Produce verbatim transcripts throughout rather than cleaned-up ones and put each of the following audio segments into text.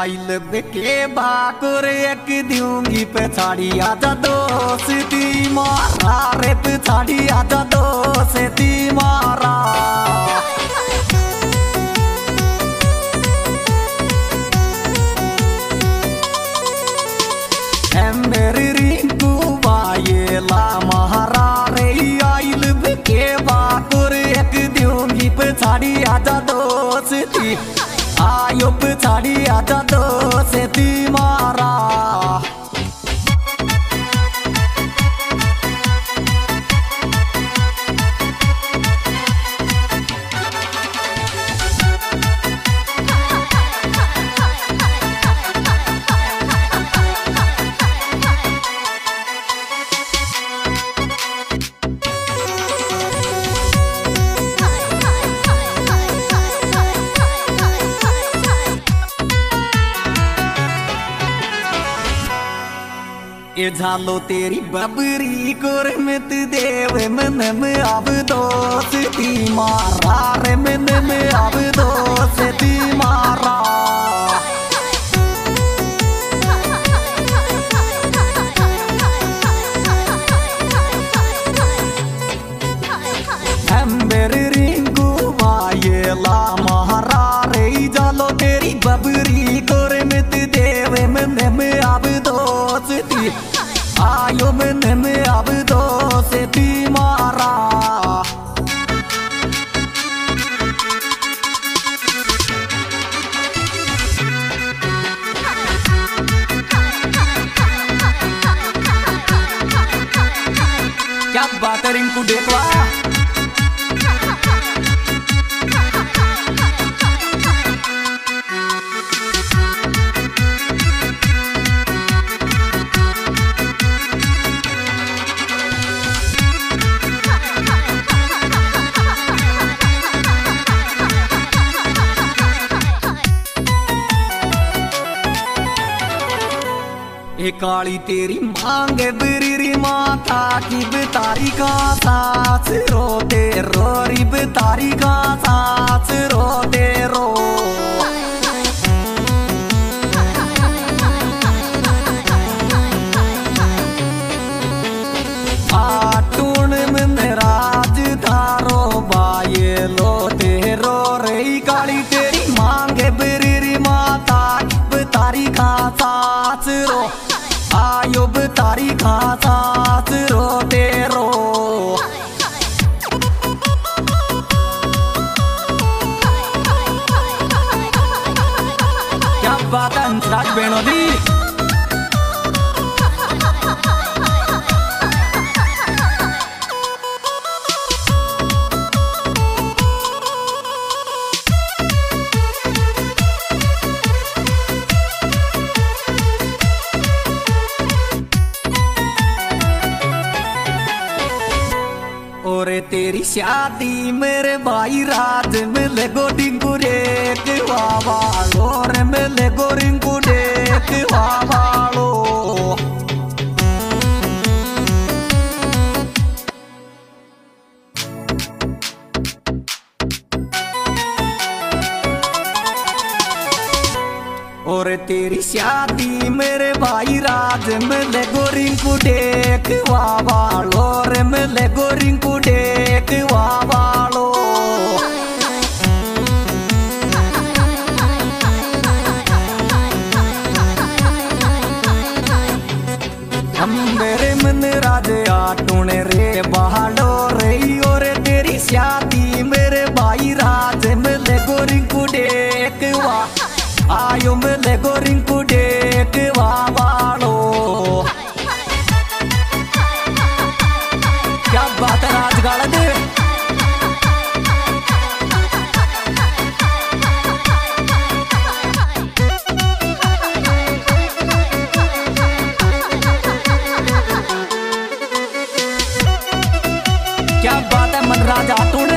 आइल के बाकुर एक दूंगी पछाड़ी आजा दोस्ती मारा रे पछाड़ी आजा दोस्ती मारा। मेरी रिंकू बायला महारा रे आइल के बाकुर एक दूंगी पछाड़ी आजा दोस्ती आयो पछाड़ी आजा दोस्ती मारा। ये झालो तेरी बबरी कोर मित देव मन में अब दोस्ती मारा रे मन में अब दोस्ती मारा। अंबर रिंकू बायला महारा रे झालो तेरी बबरी कोर मित देव मन में अब दोस्ती आयो मन में अब दोस्ती मारा। क्या बात है रिंकू देखवा ये काली तेरी मांग बिरी माथा की बतारी का सास रोते रो री बतारी का सास रोते रो। आटून में राज धारो बाये लोते रो रे काली तेरी मांग बिरी माथा की बतारी का सास रो आयो बतारी का सास रोते रो। क्या बात है अंतराज बहनों दी और तेरी शादी मेरे भाई राज मिले गो डिंगू रेक वावालो रे मिले गो रिंकू डेक वावालो। और तेरी शादी मेरे भाई राज मिले गो रिंकू डेक वावालो रे मिले गो रिंकू डेक वावालो। हम मेरे मन राज आटूने रे बहालो रे और तेरी शादी मेरे भाई राज मिले गो रिंकू डेक वा आयो मिले गो रिंकू डेक वावालो। क्या बात है राजगाड़ा दे क्या बात है मन राजा तूने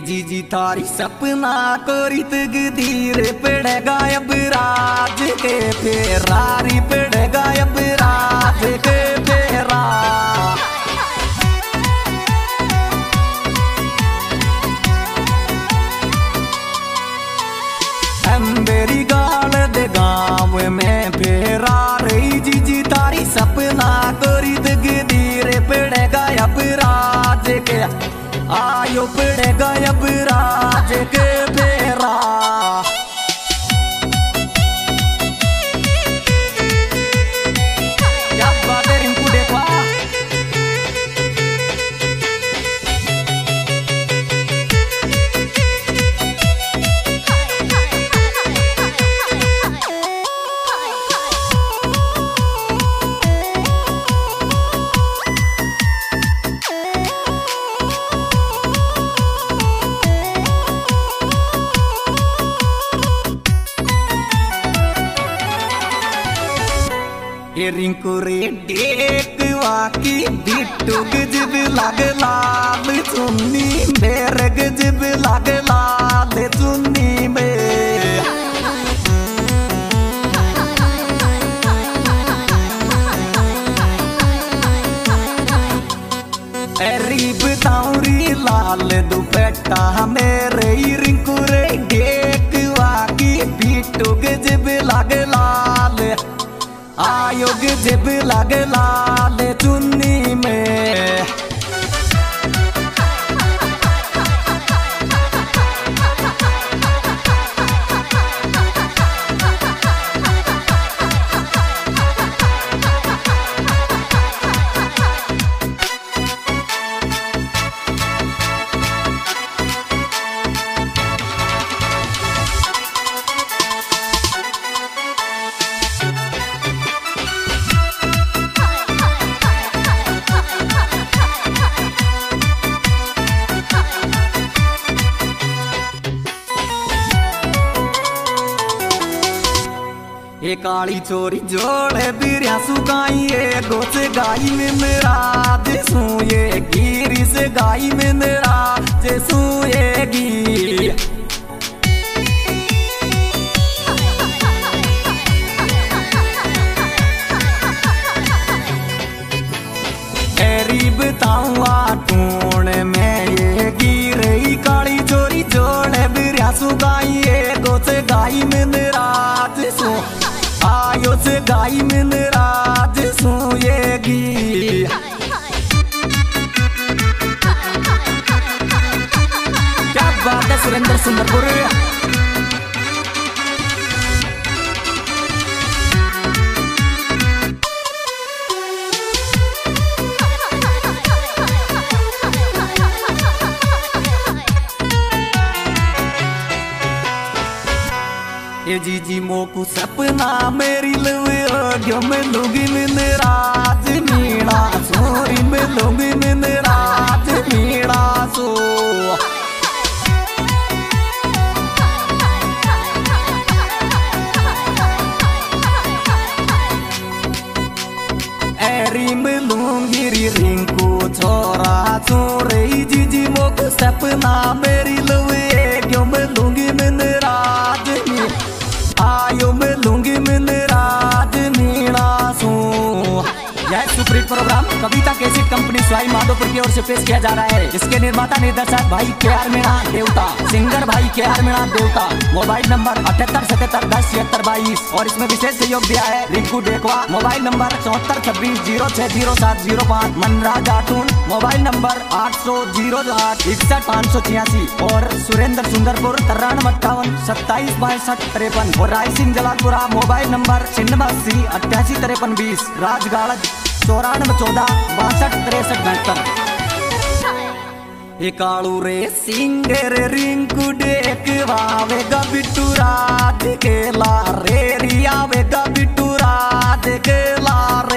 जीजी तारी सपना कोरी तकदीर पड़ेगा अब राज के फेरारी पड़ेगा अब राज के फेरा मेरी गाल दे गाँव में फेरा रही जीजी तारी सपना कोरी तकदीर पड़ेगा अब राज के आयो पड़ेगा अब राज के फेरा क्या बात है रिंकू देखा रिंकू रे डेक वाकी बिट्टू गजब लाग लाल चुन्नी मेर गजब लाग लाल चुन्नी में अरे बताऊरी लाल दुपट्टा मेरे रिंकू रे डेक वाकी बिट्टू गजब लाग लाल आयो गजब लाग लाल चुन्नी में ये काली चोरी जोड़े बिरिया सुगाई ये गोच गाई में मेरा जैसू ये गिरी से गाई में मेरा जैसू ये गी गरीब ताऊआ टूण में ये गिरी काली चोरी जोड़े बिरिया सुगाई ये गोच गाई में मेरा जैसू आयो से गाई में राज सोएगी क्या बात है सुरेंद्र सुंदरपुर ये जीजी मोकू सपना मेरी लवे गयो में लूंगी में राज मीणा सोरी में लूंगी में राज मीणा सो एरी में लूंगी रिंकू छोरा छोरे जीजी मोकू सपना मेरी लवे गयो में लूंगी में राज आयो में लूंगी में राज मीणा सू यह superhit program Kavita cassette company Sawai Madhopur की ओर से पेश किया जा रहा है। इसके निर्माता निर्देशक भाई के आर मीणा देवता, सिंगर भाई के आर मीणा देवता। मोबाइल नंबर अठहत्तर सतहत्तर दस छिहत्तर बाईस और इसमें विशेष सहयोग दिया है रिंकू डेकवा। मोबाइल नंबर चौहत्तर छब्बीस जीरो छह जीरो सात जीरो पाँच। मनराज आठून मोबाइल नंबर आठ सौ जीरो आठ इकसठ पाँच सौ छियासी और सुरेंद्र सुंदरपुर तिरानवे अट्ठावन सत्ताईस बासठ तिरपन और राय सिंह जलालपुरा मोबाइल नंबर छिन्नवे अस्सी अट्ठासी तिरपन बीस। राजगाड़ चौरानवे चौदह बासठ तिरसठ बहत्तर। कालू रे सिंगर रिंकू डेकवावेगा बिट्टू राज के लारे रियावेगा बिट्टू राज के लारे।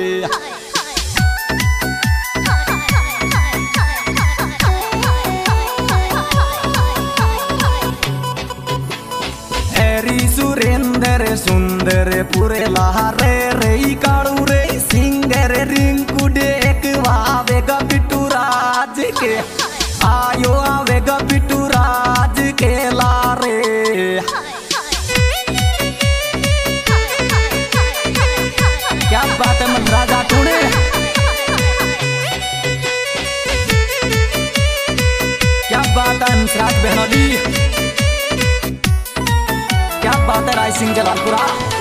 एरी सुरेंद्र सुंदर पुरे लारे रे कालू रे सिंगर रिंकू डेकवावेगा बिट्टू राज के आयो आवेगा बिट्टू राज बहनोली। क्या बात है राय सिंह जलालपुरा।